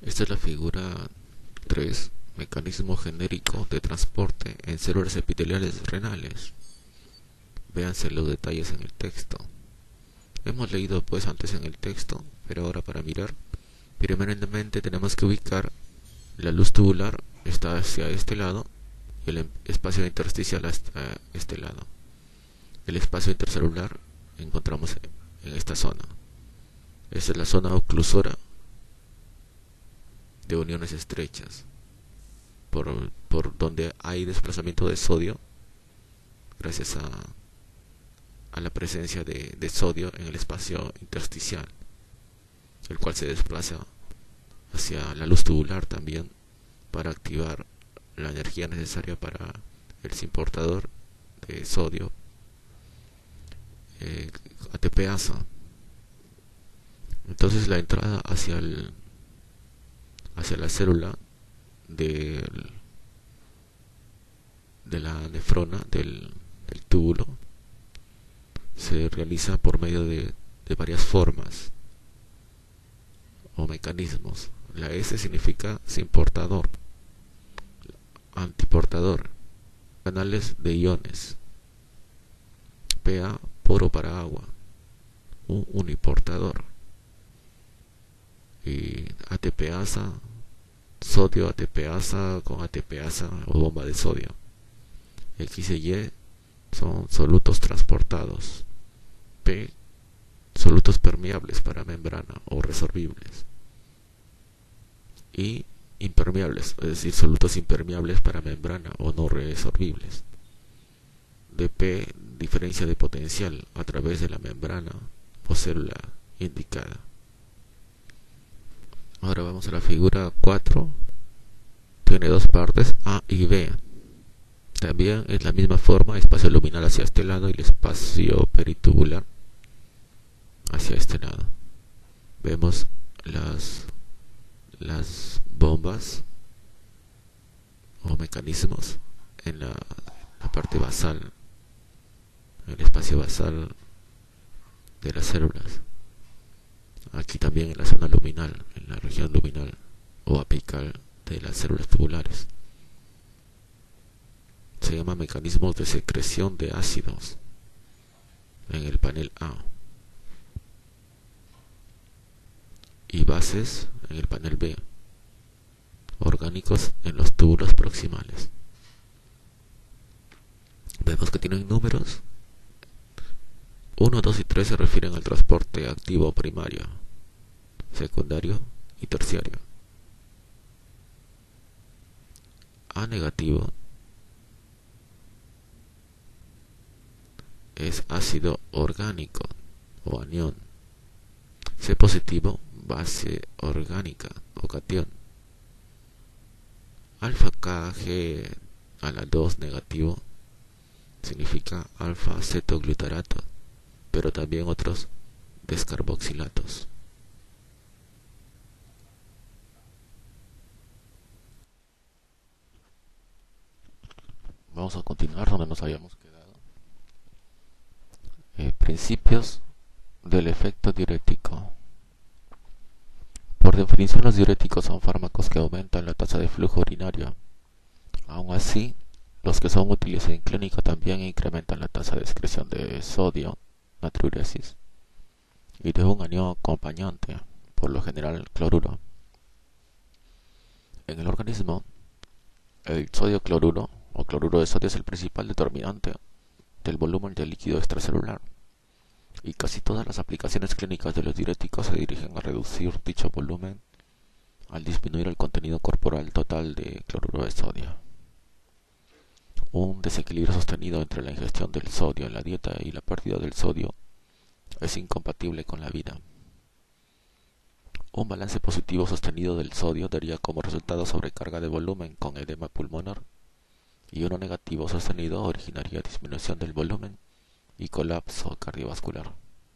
Esta es la figura 3, mecanismo genérico de transporte en células epiteliales renales. Véanse los detalles en el texto. Hemos leído pues antes en el texto, pero ahora para mirar, primeramente tenemos que ubicar la luz tubular está hacia este lado y el espacio intersticial hasta este lado. El espacio intercelular encontramos en esta zona. Esta es la zona oclusora de uniones estrechas, por donde hay desplazamiento de sodio gracias a la presencia de sodio en el espacio intersticial, el cual se desplaza hacia la luz tubular también para activar la energía necesaria para el importador de sodio, ATPasa. Entonces la entrada hacia la célula de la nefrona del túbulo se realiza por medio de varias formas o mecanismos. La S significa simportador, antiportador, canales de iones, PA, poro para agua, un uniportador, y ATPasa, sodio ATPasa con ATPasa o bomba de sodio. X y Y son solutos transportados. P, solutos permeables para membrana o resorbibles. Y impermeables, es decir, solutos impermeables para membrana o no resorbibles. Dp, diferencia de potencial a través de la membrana o célula indicada. Ahora vamos a la figura 4. Tiene dos partes, A y B. También es la misma forma, espacio luminal hacia este lado y el espacio peritubular hacia este lado. Vemos las bombas o mecanismos en la parte basal, en el espacio basal de las células. Aquí también en la zona luminal, en la región luminal o apical de las células tubulares. Se llama mecanismos de secreción de ácidos en el panel A y bases en el panel B, orgánicos en los túbulos proximales. Vemos que tienen números. 1, 2 y 3 se refieren al transporte activo primario, secundario y terciario. A negativo es ácido orgánico o anión. C positivo, base orgánica o catión. Alfa KG a la 2 negativo significa alfa cetoglutarato, pero también otros descarboxilatos. Vamos a continuar donde nos habíamos quedado. Principios del efecto diurético. Por definición, los diuréticos son fármacos que aumentan la tasa de flujo urinario. Aun así, los que son útiles en clínica también incrementan la tasa de excreción de sodio, natriuresis, y de un anión acompañante, por lo general cloruro. En el organismo, el sodio cloruro o cloruro de sodio es el principal determinante del volumen del líquido extracelular, y casi todas las aplicaciones clínicas de los diuréticos se dirigen a reducir dicho volumen al disminuir el contenido corporal total de cloruro de sodio. Un desequilibrio sostenido entre la ingestión del sodio en la dieta y la pérdida del sodio es incompatible con la vida. Un balance positivo sostenido del sodio daría como resultado sobrecarga de volumen con edema pulmonar, y uno negativo sostenido originaría disminución del volumen y colapso cardiovascular.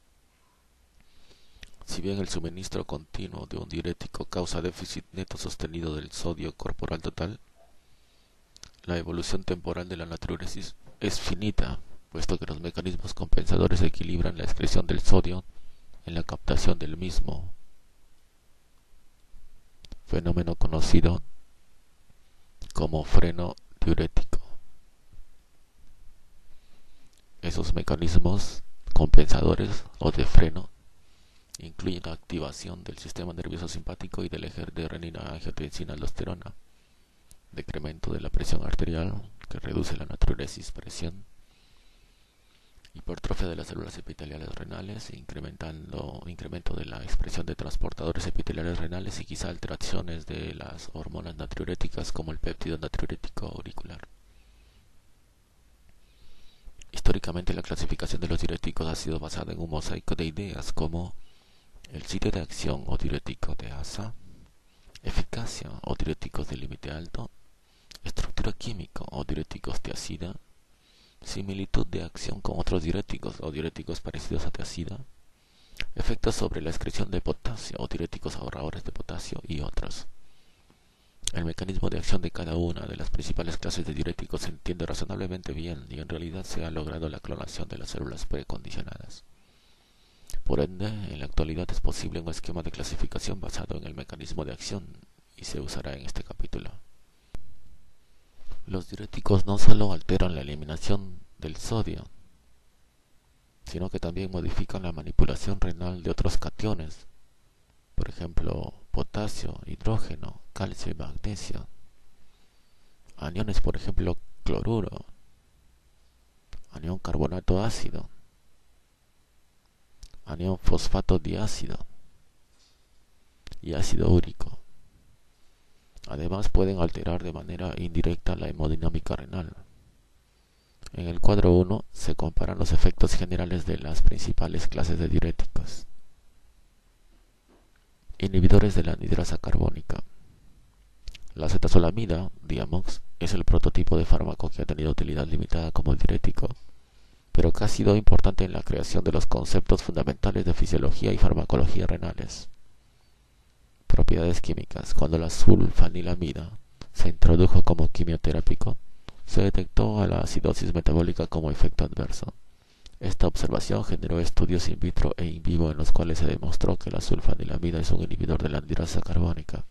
Si bien el suministro continuo de un diurético causa déficit neto sostenido del sodio corporal total, la evolución temporal de la natriuresis es finita, puesto que los mecanismos compensadores equilibran la excreción del sodio en la captación del mismo. fenómeno conocido como freno diurético. Esos mecanismos compensadores o de freno incluyen la activación del sistema nervioso simpático y del eje de renina-angiotensina-aldosterona, decremento de la presión arterial, que reduce la natriuresis presión, hipertrofia de las células epiteliales renales, incremento de la expresión de transportadores epiteliales renales y quizá alteraciones de las hormonas natriuréticas como el péptido natriurético auricular. Históricamente la clasificación de los diuréticos ha sido basada en un mosaico de ideas como el sitio de acción o diurético de asa, eficacia o diuréticos de límite alto, estructura química o diuréticos tiazida, similitud de acción con otros diuréticos o diuréticos parecidos a tiazida, efectos sobre la excreción de potasio o diuréticos ahorradores de potasio y otros. El mecanismo de acción de cada una de las principales clases de diuréticos se entiende razonablemente bien y en realidad se ha logrado la clonación de las células precondicionadas. Por ende, en la actualidad es posible un esquema de clasificación basado en el mecanismo de acción y se usará en este capítulo. Los diuréticos no solo alteran la eliminación del sodio, sino que también modifican la manipulación renal de otros cationes, por ejemplo, potasio, hidrógeno, calcio y magnesio, aniones, por ejemplo, cloruro, anión carbonato ácido, anión fosfato diácido y ácido úrico. Además pueden alterar de manera indirecta la hemodinámica renal. En el cuadro 1 se comparan los efectos generales de las principales clases de diuréticos. Inhibidores de la anhidrasa carbónica. La acetazolamida, Diamox, es el prototipo de fármaco que ha tenido utilidad limitada como diurético, pero que ha sido importante en la creación de los conceptos fundamentales de fisiología y farmacología renales. Propiedades químicas. Cuando la sulfanilamida se introdujo como quimioterápico, se detectó a la acidosis metabólica como efecto adverso. Esta observación generó estudios in vitro e in vivo en los cuales se demostró que la sulfanilamida es un inhibidor de la anhidrasa carbónica.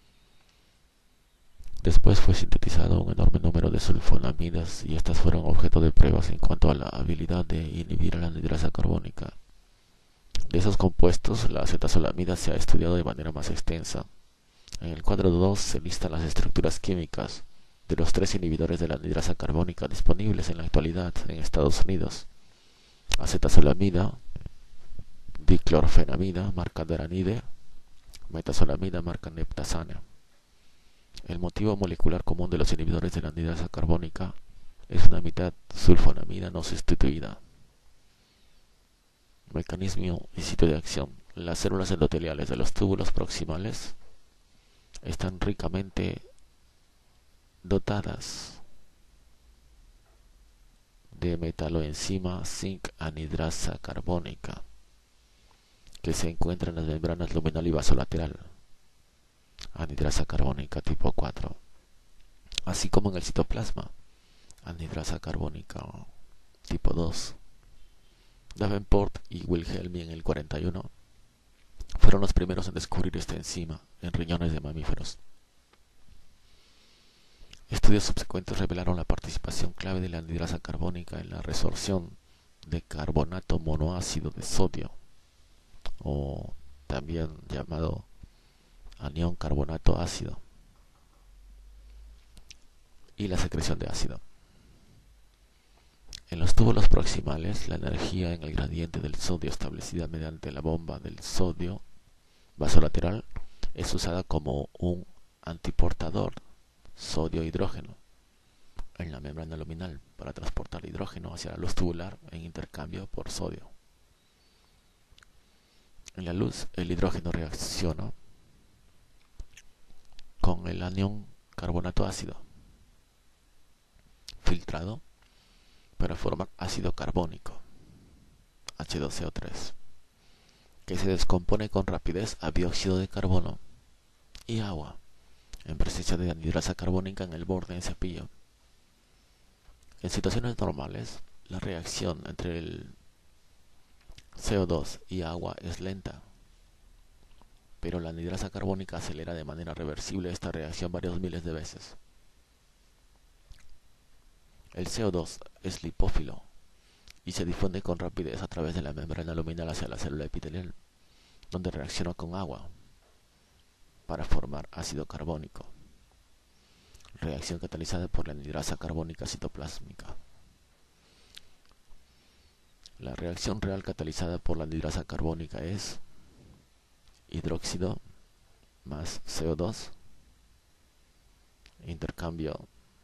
Después fue sintetizado un enorme número de sulfonamidas y estas fueron objeto de pruebas en cuanto a la habilidad de inhibir la anhidrasa carbónica. De esos compuestos, la acetazolamida se ha estudiado de manera más extensa. En el cuadro 2 se listan las estructuras químicas de los 3 inhibidores de la anhidrasa carbónica disponibles en la actualidad en Estados Unidos: acetazolamida, diclorfenamida marca Daranide, metazolamida marca Neptasana. El motivo molecular común de los inhibidores de la anhidrasa carbónica es una mitad sulfonamida no sustituida. Mecanismo y sitio de acción. Las células endoteliales de los túbulos proximales están ricamente dotadas de metaloenzima zinc anhidrasa carbónica que se encuentra en las membranas luminal y vasolateral, anhidrasa carbónica tipo 4, así como en el citoplasma, anhidrasa carbónica tipo 2. Davenport y Wilhelmi en el 41 fueron los primeros en descubrir esta enzima en riñones de mamíferos. Estudios subsecuentes revelaron la participación clave de la anhidrasa carbónica en la resorción de carbonato monoácido de sodio, o también llamado anión carbonato ácido, y la secreción de ácido. En los túbulos proximales, la energía en el gradiente del sodio establecida mediante la bomba del sodio vasolateral es usada como un antiportador sodio-hidrógeno en la membrana luminal para transportar hidrógeno hacia la luz tubular en intercambio por sodio. En la luz, el hidrógeno reacciona con el anión carbonato ácido filtrado para formar ácido carbónico, H2CO3, que se descompone con rapidez a dióxido de carbono y agua en presencia de anhidrasa carbónica en el borde del cepillo. En situaciones normales, la reacción entre el CO2 y agua es lenta, pero la anhidrasa carbónica acelera de manera reversible esta reacción varios miles de veces. El CO2 es lipófilo y se difunde con rapidez a través de la membrana luminal hacia la célula epitelial, donde reacciona con agua para formar ácido carbónico. Reacción catalizada por la anhidrasa carbónica citoplásmica. La reacción real catalizada por la anhidrasa carbónica es hidróxido más CO2, intercambio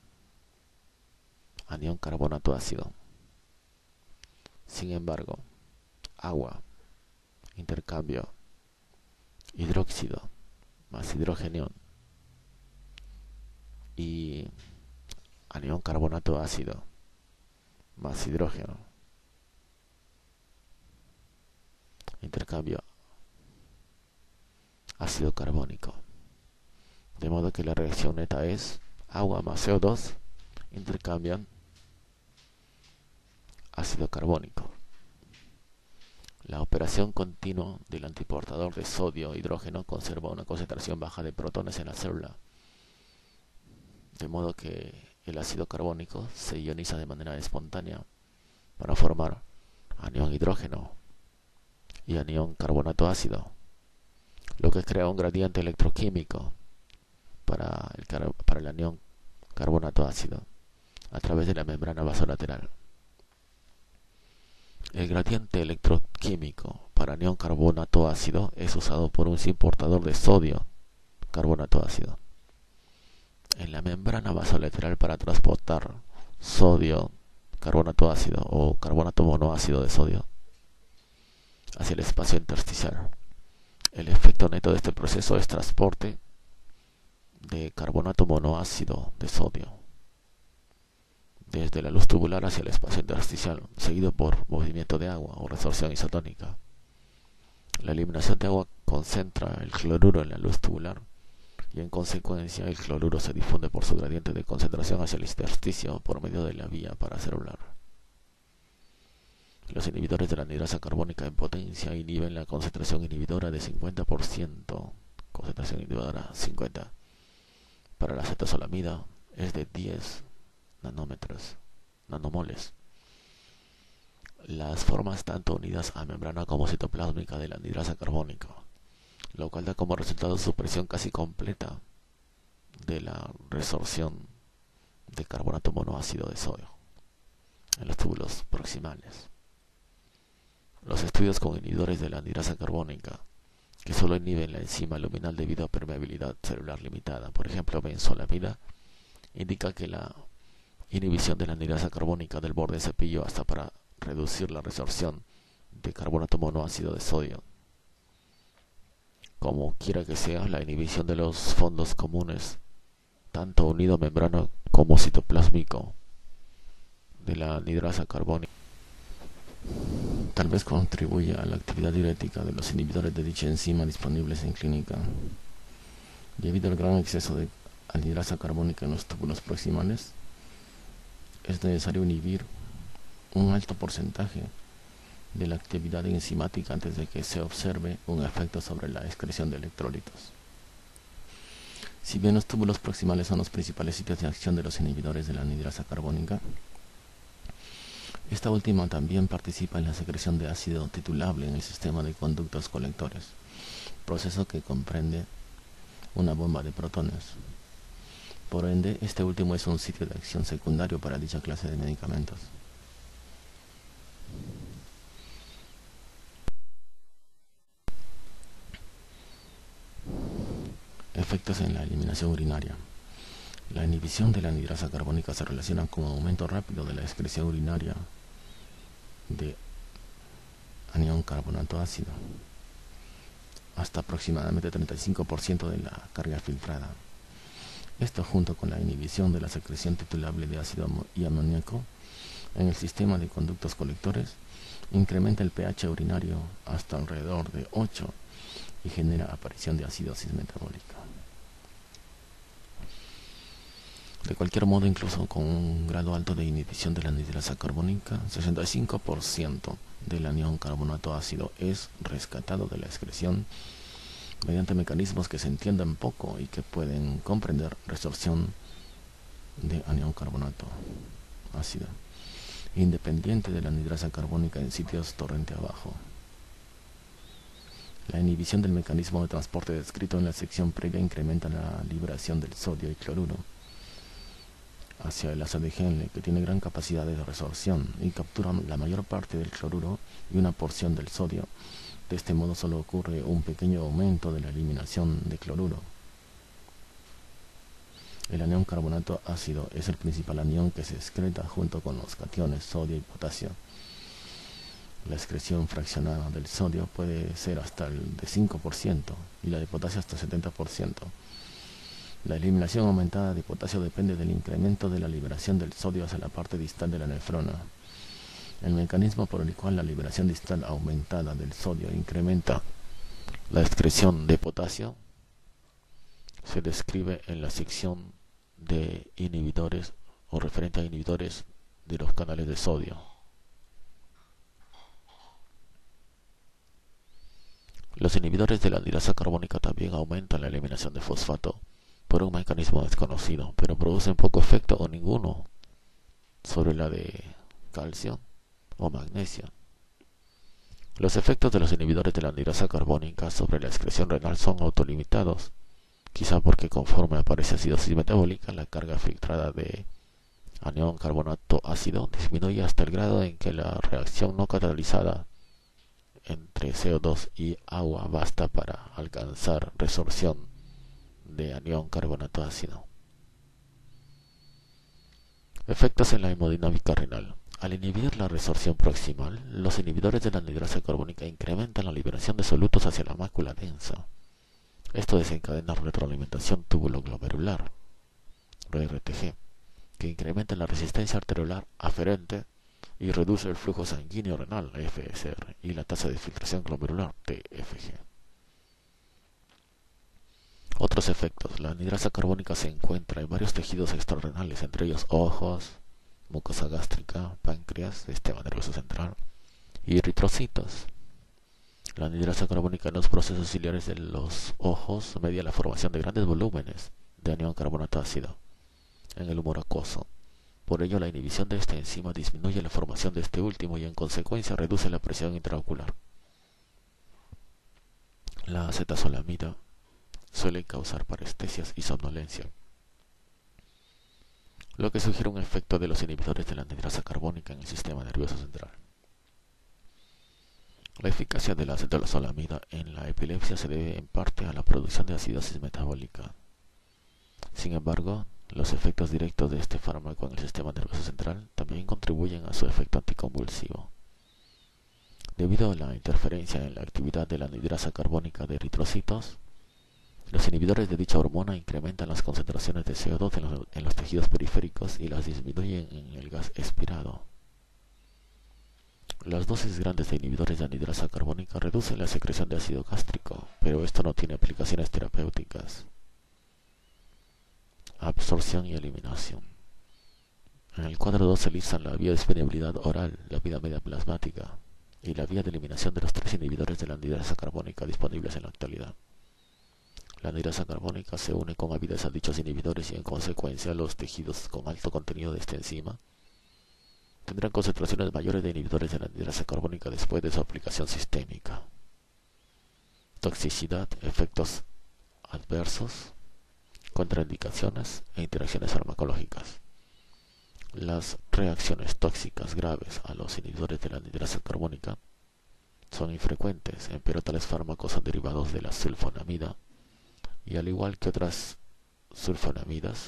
anión carbonato ácido. Sin embargo, agua, intercambio hidróxido más hidrógeno y anión carbonato ácido más hidrógeno, intercambio ácido carbónico, de modo que la reacción neta es agua más CO2 intercambian ácido carbónico. La operación continua del antiportador de sodio-hidrógeno conserva una concentración baja de protones en la célula, de modo que el ácido carbónico se ioniza de manera espontánea para formar anión hidrógeno y anión carbonato ácido, lo que crea un gradiente electroquímico para el anión carbonato ácido a través de la membrana vasolateral. El gradiente electroquímico para anión carbonato ácido es usado por un portador de sodio carbonato ácido en la membrana vasolateral para transportar sodio carbonato ácido o carbonato monoácido de sodio hacia el espacio intersticial. El efecto neto de este proceso es transporte de carbonato monoácido de sodio desde la luz tubular hacia el espacio intersticial, seguido por movimiento de agua o resorción isotónica. La eliminación de agua concentra el cloruro en la luz tubular y en consecuencia el cloruro se difunde por su gradiente de concentración hacia el intersticio por medio de la vía paracelular. Los inhibidores de la anhidrasa carbónica en potencia inhiben la concentración inhibidora de 50%, concentración inhibidora 50. Para la acetazolamida es de 10 nanomoles. Las formas tanto unidas a membrana como citoplásmica de la anhidrasa carbónica, lo cual da como resultado supresión casi completa de la resorción de carbonato monoácido de sodio en los túbulos proximales. Los estudios con inhibidores de la anhidrasa carbónica que solo inhiben la enzima luminal debido a permeabilidad celular limitada, por ejemplo benzolamida, indica que la inhibición de la anhidrasa carbónica del borde de cepillo hasta para reducir la resorción de carbonato monoácido de sodio. Como quiera que sea, la inhibición de los fondos comunes, tanto unido membrana como citoplásmico, de la anhidrasa carbónica, tal vez contribuya a la actividad diurética de los inhibidores de dicha enzima disponibles en clínica. Debido al gran exceso de anhidrasa carbónica en los túbulos proximales, es necesario inhibir un alto porcentaje de la actividad enzimática antes de que se observe un efecto sobre la excreción de electrolitos. Si bien los túbulos proximales son los principales sitios de acción de los inhibidores de la anhidrasa carbónica, esta última también participa en la secreción de ácido titulable en el sistema de conductos colectores, proceso que comprende una bomba de protones. Por ende, este último es un sitio de acción secundario para dicha clase de medicamentos. Efectos en la eliminación urinaria. La inhibición de la anhidrasa carbónica se relaciona con un aumento rápido de la excreción urinaria de anión carbonato ácido, hasta aproximadamente 35% de la carga filtrada. Esto, junto con la inhibición de la secreción titulable de ácido y amoníaco en el sistema de conductos colectores, incrementa el pH urinario hasta alrededor de 8 y genera aparición de acidosis metabólica. De cualquier modo, incluso con un grado alto de inhibición de la anhidrasa carbónica, 65% del anión carbonato ácido es rescatado de la excreción mediante mecanismos que se entiendan poco y que pueden comprender resorción de anión carbonato ácido, independiente de la anhidrasa carbónica en sitios torrente abajo. La inhibición del mecanismo de transporte descrito en la sección previa incrementa la liberación del sodio y cloruro hacia el asa de Henle, que tiene gran capacidad de resorción y captura la mayor parte del cloruro y una porción del sodio. De este modo solo ocurre un pequeño aumento de la eliminación de cloruro. El anión carbonato ácido es el principal anión que se excreta junto con los cationes sodio y potasio. La excreción fraccionada del sodio puede ser hasta el de 5% y la de potasio hasta 70%. La eliminación aumentada de potasio depende del incremento de la liberación del sodio hacia la parte distal de la nefrona. El mecanismo por el cual la liberación distal aumentada del sodio incrementa la excreción de potasio se describe en la sección de inhibidores o referente a inhibidores de los canales de sodio. Los inhibidores de la anhidrasa carbónica también aumentan la eliminación de fosfato por un mecanismo desconocido, pero producen poco efecto o ninguno sobre la de calcio o magnesio. Los efectos de los inhibidores de la anhidrasa carbónica sobre la excreción renal son autolimitados, quizá porque conforme aparece acidosis metabólica, la carga filtrada de anión carbonato ácido disminuye hasta el grado en que la reacción no catalizada entre CO2 y agua basta para alcanzar resorción de anión carbonato ácido. Efectos en la hemodinámica renal. Al inhibir la resorción proximal, los inhibidores de la anhidrasa carbónica incrementan la liberación de solutos hacia la mácula densa. Esto desencadena retroalimentación túbulo-glomerular, RTG, que incrementa la resistencia arteriolar aferente y reduce el flujo sanguíneo renal, FSR, y la tasa de filtración glomerular, TFG. Otros efectos. La anhidrasa carbónica se encuentra en varios tejidos extrarrenales, entre ellos ojos, mucosa gástrica, páncreas, sistema nervioso central y eritrocitos. La anhidrasa carbónica en los procesos ciliares de los ojos media la formación de grandes volúmenes de anión carbonato ácido en el humor acuoso. Por ello, la inhibición de esta enzima disminuye la formación de este último y en consecuencia reduce la presión intraocular. La acetazolamida suele causar parestesias y somnolencia, lo que sugiere un efecto de los inhibidores de la anhidrasa carbónica en el sistema nervioso central. La eficacia de la acetazolamida en la epilepsia se debe en parte a la producción de acidosis metabólica. Sin embargo, los efectos directos de este fármaco en el sistema nervioso central también contribuyen a su efecto anticonvulsivo. Debido a la interferencia en la actividad de la anhidrasa carbónica de eritrocitos, los inhibidores de dicha hormona incrementan las concentraciones de CO2 en los tejidos periféricos y las disminuyen en el gas expirado. Las dosis grandes de inhibidores de anhidrasa carbónica reducen la secreción de ácido gástrico, pero esto no tiene aplicaciones terapéuticas. Absorción y eliminación. En el cuadro 2 se listan la vía de disponibilidad oral, la vía media plasmática y la vía de eliminación de los 3 inhibidores de la anhidrasa carbónica disponibles en la actualidad. La anhidrasa carbónica se une con avidez a dichos inhibidores y en consecuencia los tejidos con alto contenido de esta enzima tendrán concentraciones mayores de inhibidores de la anhidrasa carbónica después de su aplicación sistémica. Toxicidad, efectos adversos, contraindicaciones e interacciones farmacológicas. Las reacciones tóxicas graves a los inhibidores de la anhidrasa carbónica son infrecuentes, pero tales fármacos son derivados de la sulfonamida y al igual que otras sulfonamidas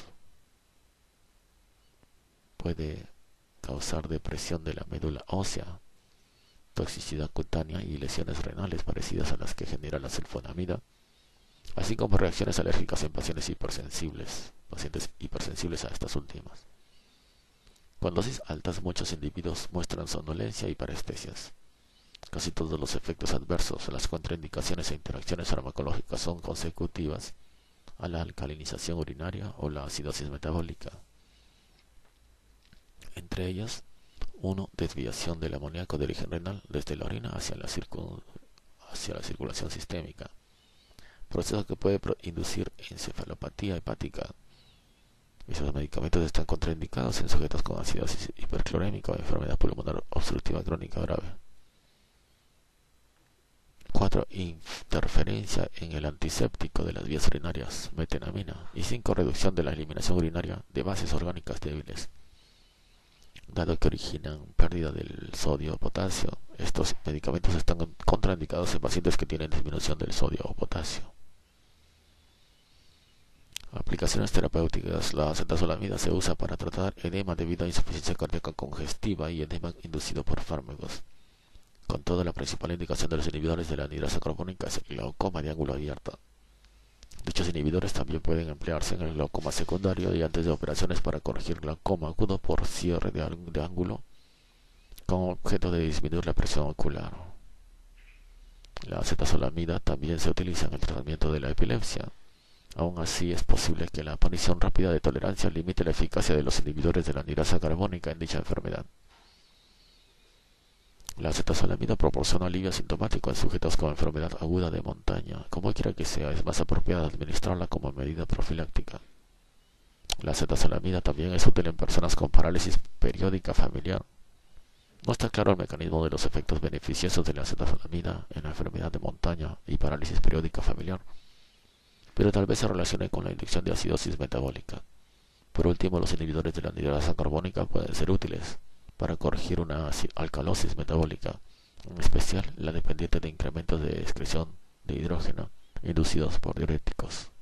puede causar depresión de la médula ósea, toxicidad cutánea y lesiones renales parecidas a las que genera la sulfonamida, así como reacciones alérgicas en pacientes hipersensibles a estas últimas. Con dosis altas muchos individuos muestran somnolencia y parestesias. Casi todos los efectos adversos, las contraindicaciones e interacciones farmacológicas son consecutivas a la alcalinización urinaria o la acidosis metabólica. Entre ellas, 1. Desviación del amoníaco de origen renal desde la orina hacia la circulación sistémica. proceso que puede inducir encefalopatía hepática. Esos medicamentos están contraindicados en sujetos con acidosis hiperclorémica o enfermedad pulmonar obstructiva crónica grave. 4. Interferencia en el antiséptico de las vías urinarias, metenamina. Y 5. Reducción de la eliminación urinaria de bases orgánicas débiles, dado que originan pérdida del sodio o potasio. Estos medicamentos están contraindicados en pacientes que tienen disminución del sodio o potasio. Aplicaciones terapéuticas. La acetazolamida se usa para tratar edema debido a insuficiencia cardíaca congestiva y edema inducido por fármacos. Con todo, la principal indicación de los inhibidores de la anhidrasa carbónica es el glaucoma de ángulo abierto. Dichos inhibidores también pueden emplearse en el glaucoma secundario y antes de operaciones para corregir glaucoma agudo por cierre de ángulo con objeto de disminuir la presión ocular. La acetazolamida también se utiliza en el tratamiento de la epilepsia. Aún así, es posible que la aparición rápida de tolerancia limite la eficacia de los inhibidores de la anhidrasa carbónica en dicha enfermedad. La acetazolamida proporciona alivio asintomático en sujetos con enfermedad aguda de montaña. Como quiera que sea, es más apropiado administrarla como medida profiláctica. La acetazolamida también es útil en personas con parálisis periódica familiar. No está claro el mecanismo de los efectos beneficiosos de la acetazolamida en la enfermedad de montaña y parálisis periódica familiar, pero tal vez se relacione con la inducción de acidosis metabólica. Por último, los inhibidores de la anhidrasa carbónica pueden ser útiles para corregir una alcalosis metabólica, en especial la dependiente de incrementos de excreción de hidrógeno inducidos por diuréticos.